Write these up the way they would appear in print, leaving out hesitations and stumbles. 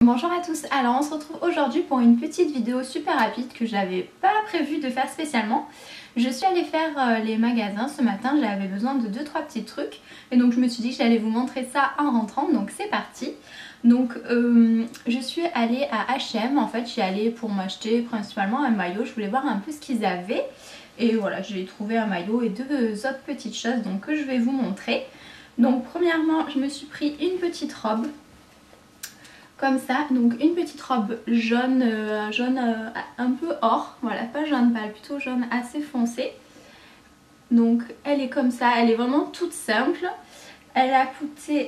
Bonjour à tous, alors on se retrouve aujourd'hui pour une petite vidéo super rapide que j'avais pas prévu de faire spécialement. Je suis allée faire les magasins ce matin, j'avais besoin de 2-3 petits trucs et donc je me suis dit que j'allais vous montrer ça en rentrant, donc c'est parti. Donc je suis allée à H&M, en fait j'y allée pour m'acheter principalement un maillot, je voulais voir un peu ce qu'ils avaient et voilà, j'ai trouvé un maillot et deux autres petites choses donc que je vais vous montrer. Donc premièrement je me suis pris une petite robe comme ça, donc une petite robe jaune, un peu or, voilà, pas jaune pâle, plutôt jaune assez foncé. Donc elle est comme ça, elle est vraiment toute simple. Elle a coûté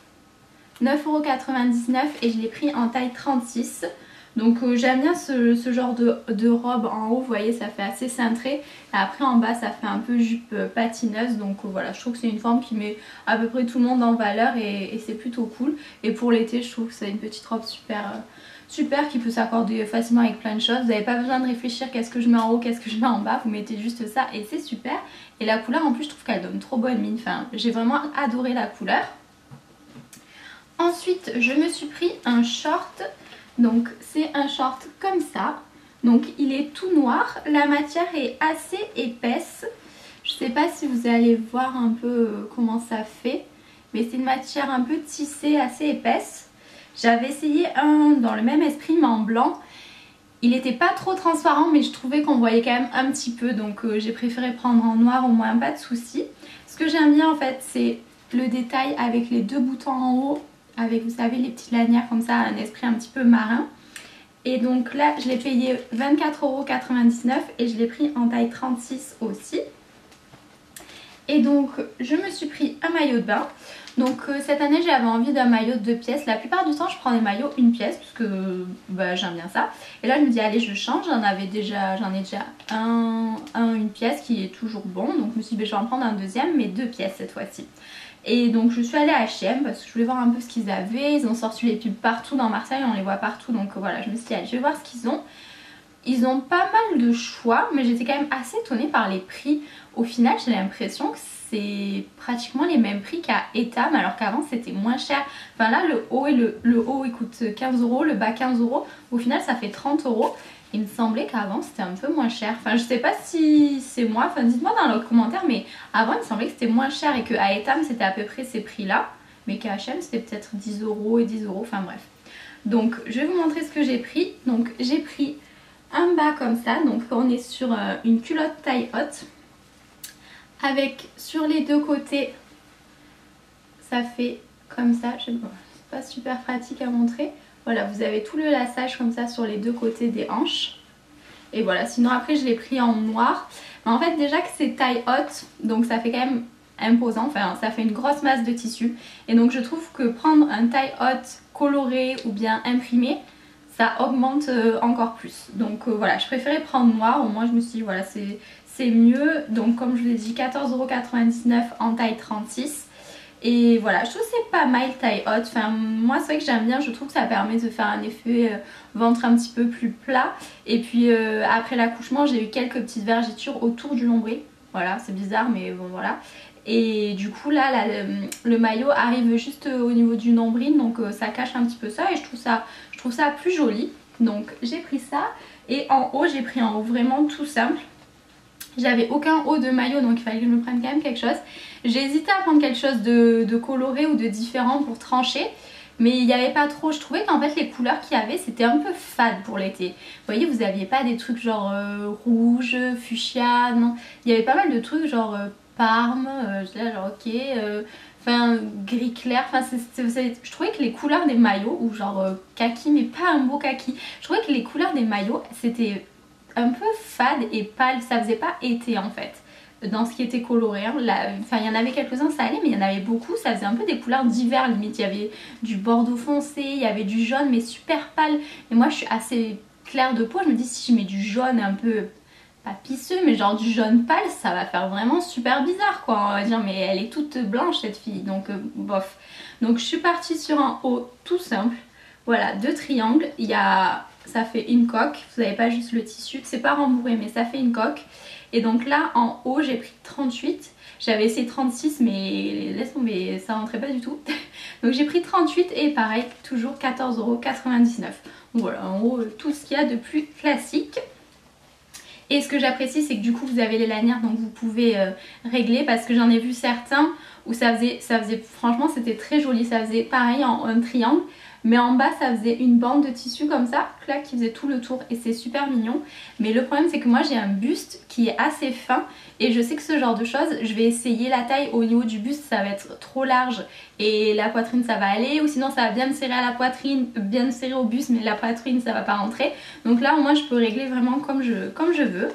9,99€ et je l'ai pris en taille 36. Donc j'aime bien ce genre de robe en haut, vous voyez ça fait assez cintré. Et après en bas ça fait un peu jupe patineuse. Donc voilà, je trouve que c'est une forme qui met à peu près tout le monde en valeur et c'est plutôt cool. Et pour l'été je trouve que c'est une petite robe super qui peut s'accorder facilement avec plein de choses. Vous n'avez pas besoin de réfléchir qu'est-ce que je mets en haut, qu'est-ce que je mets en bas. Vous mettez juste ça et c'est super. Et la couleur en plus je trouve qu'elle donne trop bonne mine. Enfin j'ai vraiment adoré la couleur. Ensuite je me suis pris un short. Donc c'est un short comme ça, donc il est tout noir, la matière est assez épaisse, je sais pas si vous allez voir un peu comment ça fait, mais c'est une matière un peu tissée, assez épaisse. J'avais essayé un dans le même esprit mais en blanc, il n'était pas trop transparent mais je trouvais qu'on voyait quand même un petit peu, donc j'ai préféré prendre en noir, au moins pas de soucis. Ce que j'aime bien en fait c'est le détail avec les deux boutons en haut, avec vous savez les petites lanières comme ça, un esprit un petit peu marin. Et donc là je l'ai payé 24,99€ et je l'ai pris en taille 36 aussi. Et donc je me suis pris un maillot de bain. Donc cette année j'avais envie d'un maillot de 2 pièces. La plupart du temps je prends des maillots une pièce parce que j'aime bien ça. Et là je me dis allez je change, j'en ai déjà une pièce qui est toujours bon. Donc je me suis dit je vais en prendre un deuxième mais 2 pièces cette fois-ci. Et donc je suis allée à H&M parce que je voulais voir un peu ce qu'ils avaient. Ils ont sorti les pubs partout dans Marseille, on les voit partout. Donc voilà, je me suis dit allez, je vais voir ce qu'ils ont. Ils ont pas mal de choix, mais j'étais quand même assez étonnée par les prix. Au final, j'ai l'impression que c'est pratiquement les mêmes prix qu'à Etam, alors qu'avant c'était moins cher. Enfin là, le haut il coûte 15€, le bas 15€. Au final, ça fait 30€. Il me semblait qu'avant c'était un peu moins cher. Enfin je sais pas si c'est moi, enfin dites-moi dans les commentaires, mais avant il me semblait que c'était moins cher et qu'à Etam c'était à peu près ces prix là. Mais qu'à H&M c'était peut-être 10€ et 10€, enfin bref. Donc je vais vous montrer ce que j'ai pris. Donc j'ai pris un bas comme ça, donc on est sur une culotte taille haute. Avec sur les deux côtés, ça fait comme ça, je sais pas, c'est pas super pratique à montrer. Voilà, vous avez tout le laçage comme ça sur les deux côtés des hanches. Et voilà, sinon après je l'ai pris en noir. Mais en fait déjà que c'est taille haute, donc ça fait quand même imposant, enfin ça fait une grosse masse de tissu. Et donc je trouve que prendre un taille haute coloré ou bien imprimé, ça augmente encore plus. Donc voilà, je préférais prendre noir, au moins je me suis dit voilà c'est mieux. Donc comme je vous l'ai dit, 14,99€ en taille 36. Et voilà, je trouve que c'est pas mal taille haute. Enfin moi c'est vrai que j'aime bien, je trouve que ça permet de faire un effet ventre un petit peu plus plat. Et puis après l'accouchement j'ai eu quelques petites vergetures autour du nombril. Voilà, c'est bizarre mais bon voilà. Et du coup là le maillot arrive juste au niveau du nombril, donc ça cache un petit peu ça et je trouve ça plus joli. Donc j'ai pris ça et en haut j'ai pris un haut vraiment tout simple. J'avais aucun haut de maillot donc il fallait que je me prenne quand même quelque chose. J'ai hésité à prendre quelque chose de coloré ou de différent pour trancher. Mais il n'y avait pas trop, je trouvais qu'en fait les couleurs qu'il y avait c'était un peu fade pour l'été. Vous voyez, vous n'aviez pas des trucs genre rouge, fuchsia, non. Il y avait pas mal de trucs genre parme, j'étais là genre ok, enfin gris clair, enfin je trouvais que les couleurs des maillots, ou genre kaki mais pas un beau kaki, je trouvais que les couleurs des maillots c'était un peu fade et pâle, ça faisait pas été en fait. Dans ce qui était coloré, hein. Enfin il y en avait quelques-uns ça allait mais il y en avait beaucoup, ça faisait un peu des couleurs d'hiver limite. Il y avait du bordeaux foncé, il y avait du jaune mais super pâle. Et moi je suis assez claire de peau, je me dis si je mets du jaune un peu, pas pisseux mais genre du jaune pâle, ça va faire vraiment super bizarre quoi, on va dire. Mais elle est toute blanche cette fille, donc bof. Donc je suis partie sur un haut tout simple, voilà, 2 triangles, ça fait une coque, vous n'avez pas juste le tissu, c'est pas rembourré mais ça fait une coque. Et donc là en haut j'ai pris 38. J'avais essayé 36 mais laisse tomber, ça rentrait pas du tout. Donc j'ai pris 38 et pareil, toujours 14,99 €. Donc voilà, en gros tout ce qu'il y a de plus classique. Et ce que j'apprécie c'est que du coup vous avez les lanières, donc vous pouvez régler, parce que j'en ai vu certains où ça faisait franchement c'était très joli, ça faisait pareil en un triangle. Mais en bas ça faisait une bande de tissu comme ça, clac, qui faisait tout le tour et c'est super mignon. Mais le problème c'est que moi j'ai un buste qui est assez fin et je sais que ce genre de choses, je vais essayer la taille au niveau du buste, ça va être trop large et la poitrine ça va aller, ou sinon ça va bien me serrer à la poitrine, bien me serrer au buste mais la poitrine ça va pas rentrer. Donc là au moins je peux régler vraiment comme je veux.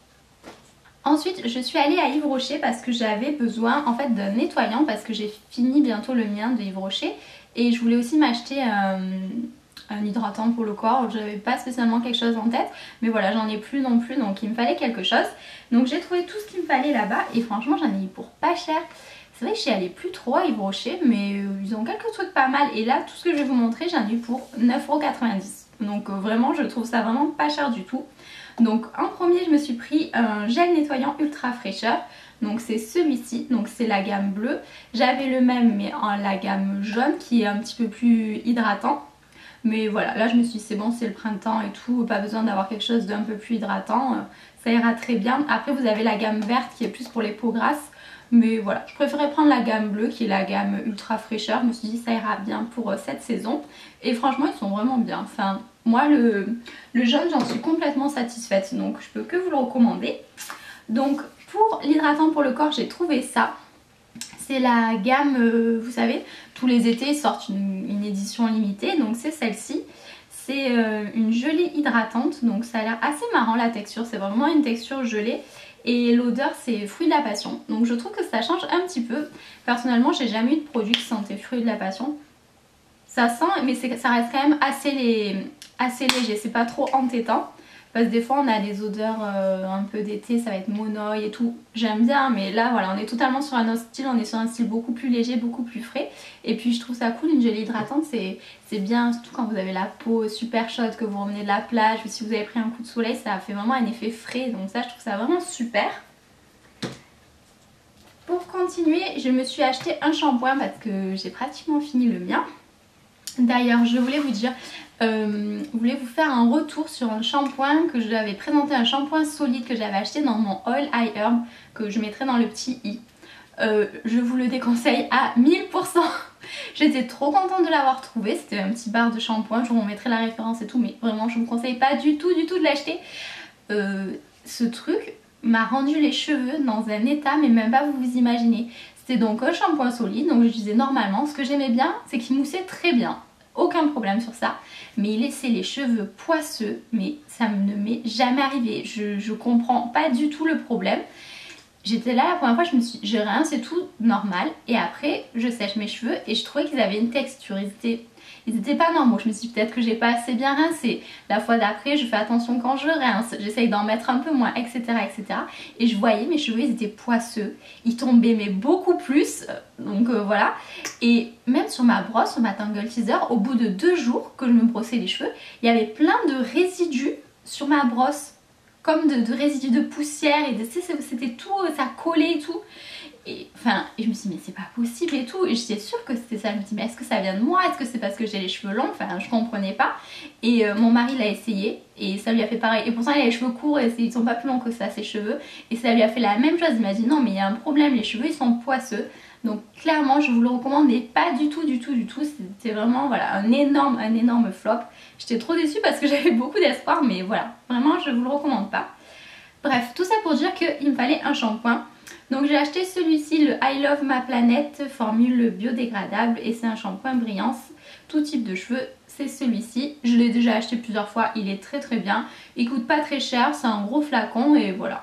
Ensuite je suis allée à Yves Rocher parce que j'avais besoin en fait d'un nettoyant, parce que j'ai fini bientôt le mien de Yves Rocher. Et je voulais aussi m'acheter un hydratant pour le corps. J'avais pas spécialement quelque chose en tête, mais voilà, j'en ai plus non plus, donc il me fallait quelque chose. Donc j'ai trouvé tout ce qu'il me fallait là-bas et franchement j'en ai eu pour pas cher. C'est vrai que je suis allée plus trop à Yves Rocher, mais ils ont quelques trucs pas mal. Et là tout ce que je vais vous montrer j'en ai eu pour 9,90 €. Donc vraiment je trouve ça vraiment pas cher du tout. Donc en premier je me suis pris un gel nettoyant ultra fraîcheur. Donc c'est celui-ci, donc c'est la gamme bleue. J'avais le même mais en la gamme jaune qui est un petit peu plus hydratant. Mais voilà, là je me suis dit c'est bon, c'est le printemps et tout, pas besoin d'avoir quelque chose d'un peu plus hydratant. Ça ira très bien. Après vous avez la gamme verte qui est plus pour les peaux grasses. Mais voilà, je préférais prendre la gamme bleue qui est la gamme ultra fraîcheur. Je me suis dit ça ira bien pour cette saison. Et franchement ils sont vraiment bien. Enfin moi le jaune j'en suis complètement satisfaite. Donc je peux que vous le recommander. Donc pour l'hydratant pour le corps j'ai trouvé ça. C'est la gamme, vous savez, tous les étés ils sortent une édition limitée. Donc c'est celle-ci. C'est une gelée hydratante. Donc ça a l'air assez marrant la texture. C'est vraiment une texture gelée. Et l'odeur c'est fruit de la passion. Donc je trouve que ça change un petit peu. Personnellement j'ai jamais eu de produit qui sentait fruit de la passion. Ça sent mais ça reste quand même assez léger. C'est pas trop entêtant. Parce que des fois on a des odeurs un peu d'été, ça va être monoï et tout. J'aime bien mais là voilà, on est totalement sur un autre style, on est sur un style beaucoup plus léger, beaucoup plus frais. Et puis je trouve ça cool, une gelée hydratante c'est bien, surtout quand vous avez la peau super chaude, que vous revenez de la plage ou si vous avez pris un coup de soleil, ça fait vraiment un effet frais. Donc ça je trouve ça vraiment super. Pour continuer, je me suis acheté un shampoing parce que j'ai pratiquement fini le mien. D'ailleurs je voulais vous dire, voulais vous faire un retour sur un shampoing que je lui avais présenté, un shampoing solide que j'avais acheté dans mon haul iHerb, que je mettrai dans le petit i. Je vous le déconseille à 1000%. J'étais trop contente de l'avoir trouvé, c'était un petit bar de shampoing, je vous mettrai la référence et tout, mais vraiment je ne vous conseille pas du tout de l'acheter. Ce truc m'a rendu les cheveux dans un état mais même pas vous imaginez. C'était donc un shampoing solide, donc je disais normalement, ce que j'aimais bien c'est qu'il moussait très bien. Aucun problème sur ça, mais il laissait les cheveux poisseux, mais ça ne m'est jamais arrivé. Je comprends pas du tout le problème. J'étais là la première fois, je me suis dit, j'ai rien, c'est tout normal. Et après, je sèche mes cheveux et je trouvais qu'ils avaient une texture. Ils étaient pas normaux. Je me suis dit peut-être que j'ai pas assez bien rincé. La fois d'après, je fais attention quand je rince. J'essaye d'en mettre un peu moins, etc., etc. Et je voyais mes cheveux, ils étaient poisseux. Ils tombaient mais beaucoup plus. Donc voilà. Et même sur ma brosse, sur ma Tangle Teezer, au bout de 2 jours que je me brossais les cheveux, il y avait plein de résidus sur ma brosse. Comme de résidus de poussière. Et c'était tout, ça collait et tout. Et je me suis dit mais c'est pas possible et tout, et j'étais sûre que c'était ça. Je me dis mais est-ce que ça vient de moi, est-ce que c'est parce que j'ai les cheveux longs, enfin je comprenais pas. Et mon mari l'a essayé et ça lui a fait pareil, et pourtant il a les cheveux courts et ils sont pas plus longs que ça ses cheveux, et ça lui a fait la même chose. Il m'a dit non mais il y a un problème, les cheveux ils sont poisseux. Donc clairement je vous le recommande mais pas du tout. C'était vraiment voilà un énorme flop. J'étais trop déçue parce que j'avais beaucoup d'espoir, mais voilà, vraiment je vous le recommande pas. Bref, tout ça pour dire qu'il me fallait un shampoing. Donc j'ai acheté celui-ci, le I Love Ma Planète formule biodégradable, et c'est un shampoing brillance, tout type de cheveux, c'est celui-ci. Je l'ai déjà acheté plusieurs fois, il est très bien, il coûte pas très cher, c'est un gros flacon et voilà.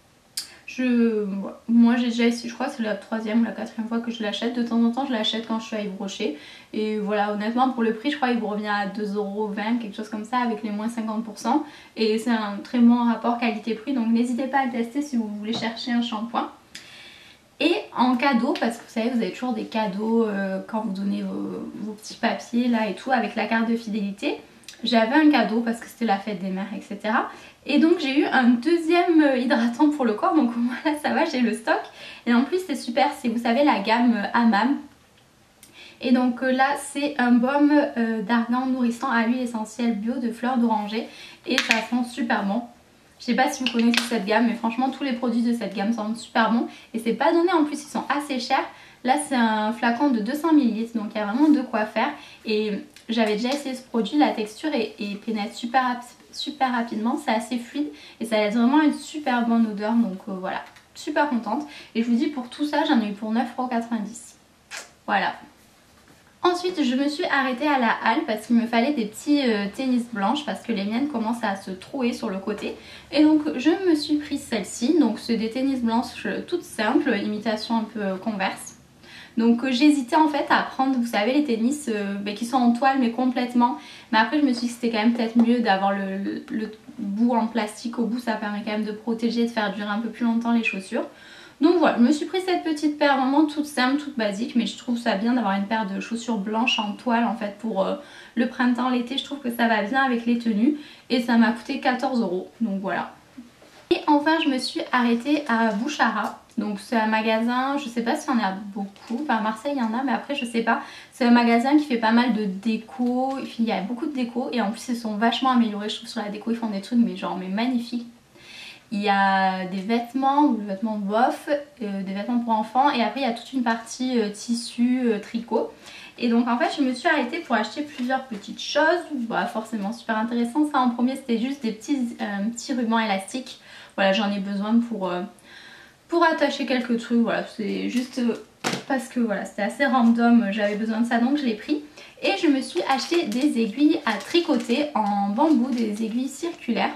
Moi j'ai déjà essayé, je crois que c'est la 3e ou la 4e fois que je l'achète. De temps en temps je l'achète quand je suis à Yves Rocher. Et voilà, honnêtement pour le prix je crois qu'il vous revient à 2,20 €, quelque chose comme ça, avec les moins 50%. Et c'est un très bon rapport qualité-prix, donc n'hésitez pas à le tester si vous voulez chercher un shampoing. Et en cadeau, parce que vous savez vous avez toujours des cadeaux quand vous donnez vos petits papiers là et tout avec la carte de fidélité. j'avais un cadeau parce que c'était la fête des mères, etc. Et donc j'ai eu un deuxième hydratant pour le corps, donc voilà, ça va, j'ai le stock. Et en plus c'est super, c'est, vous savez, la gamme Hammam. Et donc là c'est un baume d'argan nourrissant à huile essentielle bio de fleurs d'oranger et ça sent super bon. Je sais pas si vous connaissez cette gamme, mais franchement tous les produits de cette gamme sentent super bon et c'est pas donné, en plus ils sont assez chers. Là c'est un flacon de 200 ml, donc il y a vraiment de quoi faire. Et j'avais déjà essayé ce produit, la texture pénètre super rapidement, c'est assez fluide et ça laisse vraiment une super bonne odeur, donc voilà, super contente. Et je vous dis, pour tout ça j'en ai eu pour 9,90 €. Voilà. Ensuite je me suis arrêtée à la halle parce qu'il me fallait des petits tennis blanches parce que les miennes commencent à se trouer sur le côté. Et donc je me suis pris celle-ci, donc c'est des tennis blanches toutes simples, imitation un peu Converse. Donc j'hésitais en fait à prendre, vous savez, les tennis qui sont en toile mais complètement. Mais après je me suis dit que c'était quand même peut-être mieux d'avoir le bout en plastique au bout, ça permet quand même de protéger, de faire durer un peu plus longtemps les chaussures. Donc voilà, je me suis pris cette petite paire vraiment toute simple, toute basique, mais je trouve ça bien d'avoir une paire de chaussures blanches en toile en fait pour le printemps, l'été. Je trouve que ça va bien avec les tenues et ça m'a coûté 14 €, donc voilà. Et enfin je me suis arrêtée à Bouchara, donc c'est un magasin, je sais pas s'il y en a beaucoup, enfin à Marseille il y en a mais après je sais pas. C'est un magasin qui fait pas mal de déco, il y a beaucoup de déco et en plus ils sont vachement améliorés je trouve sur la déco, ils font des trucs mais genre magnifiques. Il y a des vêtements ou des vêtements bof, des vêtements pour enfants et après il y a toute une partie tissu, tricot. Et donc en fait je me suis arrêtée pour acheter plusieurs petites choses, bah forcément super intéressant. Ça en premier c'était juste des petits rubans élastiques. Voilà, j'en ai besoin pour attacher quelques trucs, voilà, c'est juste parce que voilà, c'était assez random, j'avais besoin de ça donc je l'ai pris. Et je me suis acheté des aiguilles à tricoter en bambou, des aiguilles circulaires.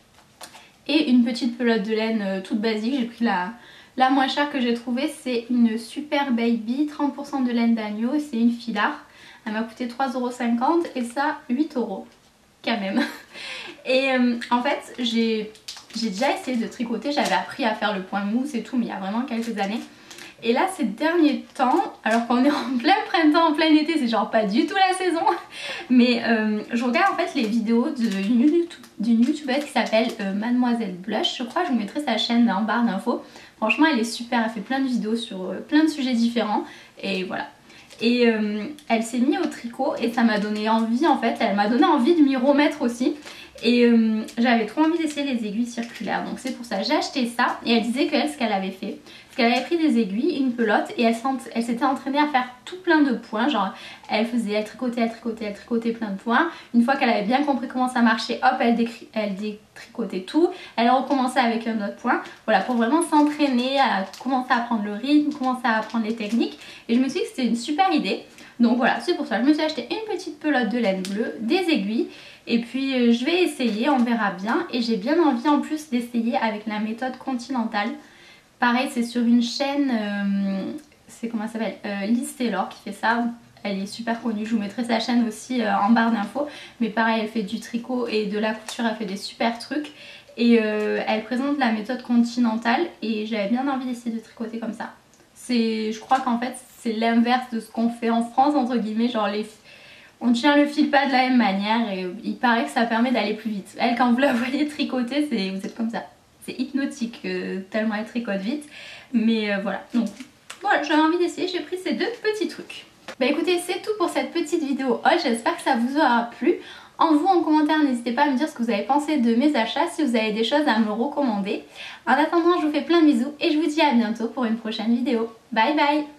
Et une petite pelote de laine toute basique, j'ai pris la moins chère que j'ai trouvée, c'est une Super Baby, 30% de laine d'agneau, c'est une filard. Elle m'a coûté 3,50 € et ça 8 € quand même. Et en fait j'ai déjà essayé de tricoter, j'avais appris à faire le point mousse et tout mais il y a vraiment quelques années. Et là ces derniers temps, alors qu'on est en plein printemps, en plein été, c'est genre pas du tout la saison. Mais je regarde en fait les vidéos d'une youtubeuse qui s'appelle Mademoiselle Blush. Je crois que je vous mettrai sa chaîne en barre d'infos. Franchement elle est super, elle fait plein de vidéos sur plein de sujets différents. Et voilà. Et elle s'est mise au tricot et ça m'a donné envie en fait, elle m'a donné envie de m'y remettre aussi. Et j'avais trop envie d'essayer les aiguilles circulaires, donc c'est pour ça j'ai acheté ça. Et elle disait que ce qu'elle avait fait, c'est qu'elle avait pris des aiguilles, une pelote et elle s'était entraînée à faire tout plein de points. Genre elle tricotait plein de points. Une fois qu'elle avait bien compris comment ça marchait, hop, elle détricotait tout. Elle recommençait avec un autre point. Voilà, pour vraiment s'entraîner, à commencer à apprendre le rythme, commencer à apprendre les techniques. Et je me suis dit que c'était une super idée. Donc voilà, c'est pour ça que je me suis acheté une petite pelote de laine bleue, des aiguilles. Et puis je vais essayer, on verra bien. Et j'ai bien envie en plus d'essayer avec la méthode continentale. Pareil, c'est sur une chaîne, c'est comment ça s'appelle, Liz Taylor qui fait ça. Elle est super connue, je vous mettrai sa chaîne aussi en barre d'infos. Mais pareil, elle fait du tricot et de la couture, elle fait des super trucs. Et elle présente la méthode continentale et j'avais bien envie d'essayer de tricoter comme ça. Je crois qu'en fait c'est l'inverse de ce qu'on fait en France entre guillemets, genre on tient le fil pas de la même manière et il paraît que ça permet d'aller plus vite. Elle, quand vous la voyez tricoter, vous êtes comme ça. C'est hypnotique tellement elle tricote vite. Mais voilà, donc voilà, j'avais envie d'essayer, j'ai pris ces deux petits trucs. Bah écoutez, c'est tout pour cette petite vidéo haul, j'espère que ça vous aura plu. En commentaire, n'hésitez pas à me dire ce que vous avez pensé de mes achats, si vous avez des choses à me recommander. En attendant, je vous fais plein de bisous et je vous dis à bientôt pour une prochaine vidéo. Bye bye!